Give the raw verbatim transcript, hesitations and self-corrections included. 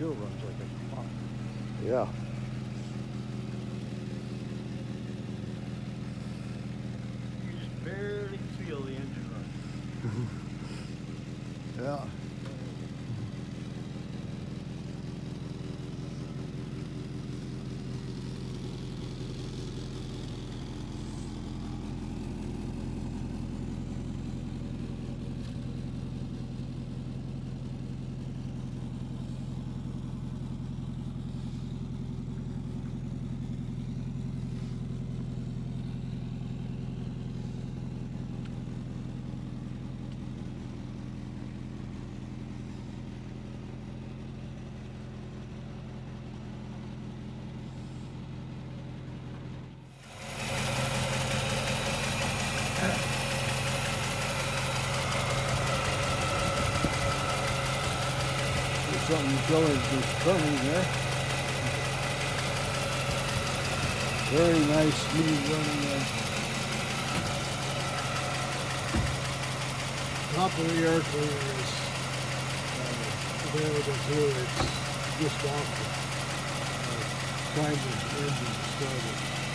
still runs like a clock. Yeah. You just barely feel the engine run. Yeah. Something showing just turning there. Very nice, smooth running engine. Top of the air cleaner is uh, available too. It's just off the uh, time the engine started.